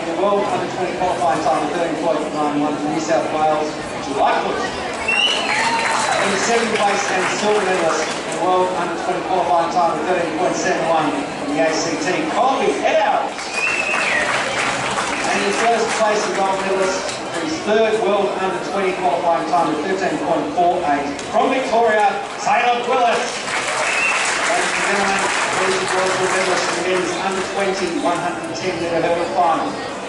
the World Under-20 qualifying time of 13.91 from New South Wales to Lightfoot. In the second place and silver medalist in the World Under-20 qualifying time of 13.71 from the ACT, Colby, Eddowes. And in first place the gold medalist for his third World Under-20 qualifying time of 13.48 from Victoria, Tayleb, Willis. Ladies and gentlemen, these are the world medalists in the men's Under-20 110 metre hurdle final.